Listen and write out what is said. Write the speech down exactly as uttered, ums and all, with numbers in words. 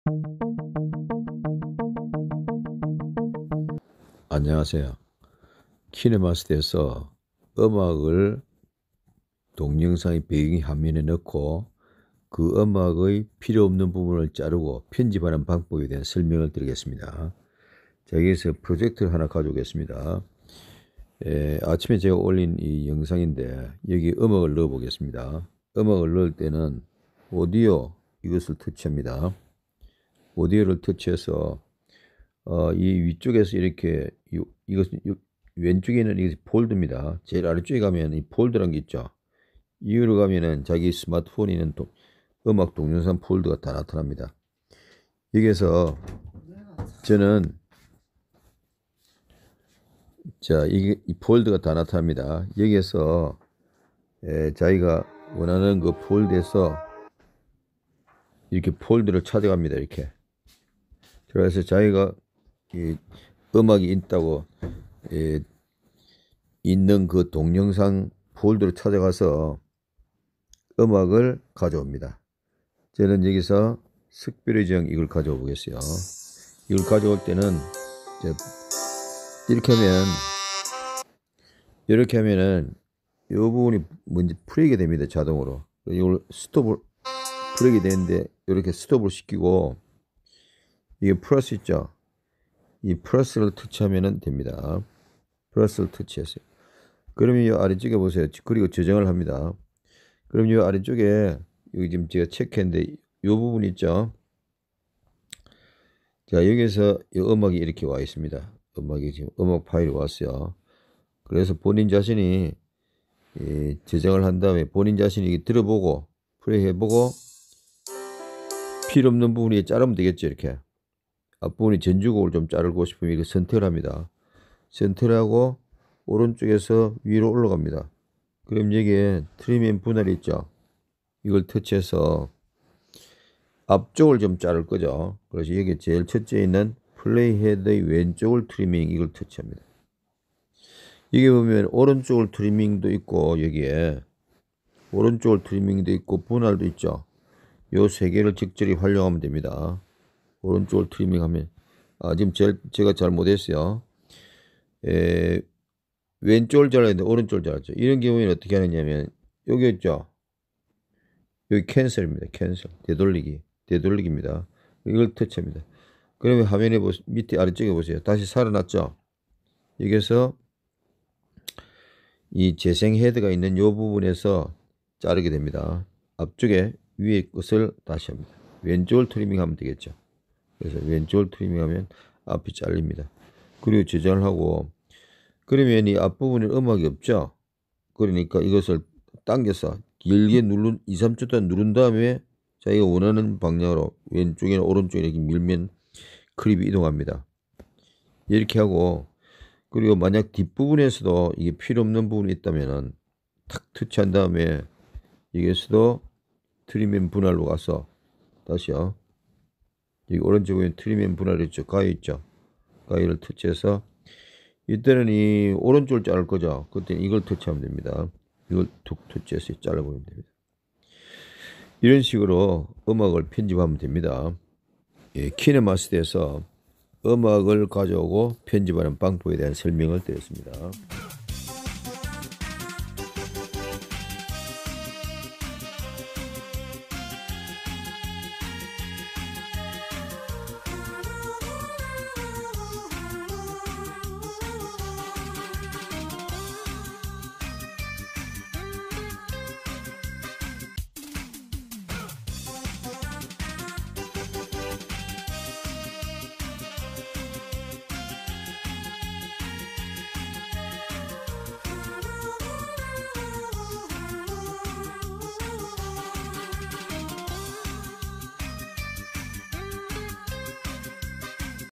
안녕하세요. 키네마스터에서 음악을 동영상의 배경 화면에 넣고 그 음악의 필요 없는 부분을 자르고 편집하는 방법에 대한 설명을 드리겠습니다. 자, 여기서 프로젝트를 하나 가져오겠습니다. 에, 아침에 제가 올린 이 영상인데 여기 음악을 넣어 보겠습니다. 음악을 넣을 때는 오디오 이것을 터치합니다. 오디오를 터치해서 어, 이 위쪽에서 이렇게 요, 이것은 요, 왼쪽에는 이게 폴드입니다. 제일 아래쪽에 가면 이 폴드라는 게 있죠. 이유로 가면은 자기 스마트폰에 있는 도, 음악 동영상 폴드가 다 나타납니다. 여기에서 저는 자 이게 이 폴드가 다 나타납니다. 여기에서 에, 자기가 원하는 그 폴드에서 이렇게 폴드를 찾아갑니다. 이렇게 그래서 자기가 이 음악이 있다고 에, 있는 그 동영상 폴더를 찾아가서 음악을 가져옵니다. 저는 여기서 특별히 정 이걸 가져오 보겠어요. 이걸 가져올 때는 이렇게 하면 이렇게 하면은 이 부분이 먼저 풀리게 됩니다. 자동으로. 이걸 스톱을 풀리게 되는데 이렇게 스톱을 시키고 이게 플러스 있죠. 이 플러스를 터치하면 됩니다. 플러스를 터치했어요. 그러면 이 아래쪽에 보세요. 그리고 저장을 합니다. 그럼 이 아래쪽에 여기 지금 제가 체크했는데 이 부분 있죠. 자, 여기서 이 음악이 이렇게 와 있습니다. 음악이 지금 음악 파일이 왔어요. 그래서 본인 자신이 이 저장을 한 다음에 본인 자신이 들어보고 플레이 해보고 필요 없는 부분이 자르면 되겠죠. 이렇게 앞부분이 전주곡을 좀 자르고 싶으면 이렇게 선택을 합니다. 선택을 하고 오른쪽에서 위로 올라갑니다. 그럼 여기에 트림 앤 분할이 있죠. 이걸 터치해서 앞쪽을 좀 자를 거죠. 그래서 여기 제일 첫째 있는 플레이 헤드의 왼쪽을 트리밍 이걸 터치합니다. 여기 보면 오른쪽을 트리밍도 있고 여기에 오른쪽을 트리밍도 있고 분할도 있죠. 요 세 개를 적절히 활용하면 됩니다. 오른쪽을 트리밍하면 아 지금 제일, 제가 잘못했어요. 에, 왼쪽을 잘라야 되는데 오른쪽을 잘랐죠. 이런 경우에는 어떻게 하느냐면 여기 있죠. 여기 캔슬입니다. 캔슬 되돌리기 되돌리기입니다. 이걸 터치합니다. 그러면 화면에 보시, 밑에 아래쪽에 보세요. 다시 살아났죠. 여기서 이 재생 헤드가 있는 이 부분에서 자르게 됩니다. 앞쪽에 위에 것을 다시 합니다. 왼쪽을 트리밍하면 되겠죠. 그래서 왼쪽을 트리밍하면 앞이 잘립니다. 그리고 저장을 하고 그러면 이 앞부분에 음악이 없죠. 그러니까 이것을 당겨서 길게 누른 이, 삼 초 동안 누른 다음에 자기가 원하는 방향으로 왼쪽이나 오른쪽에 이렇게 밀면 클립이 이동합니다. 이렇게 하고 그리고 만약 뒷부분에서도 이게 필요 없는 부분이 있다면은 탁 터치한 다음에 여기에서도 트림 앤 분할로 가서 다시요. 여기 오른쪽에 트림 앤 분할 있죠. 가위 있죠. 가위를 터치해서 이때는 이 오른쪽을 자를 거죠. 그때는 이걸 터치하면 됩니다. 이걸 툭 터치해서 잘라버리면 됩니다. 이런 식으로 음악을 편집하면 됩니다. 예, 키네마스터에서 음악을 가져오고 편집하는 방법에 대한 설명을 드렸습니다.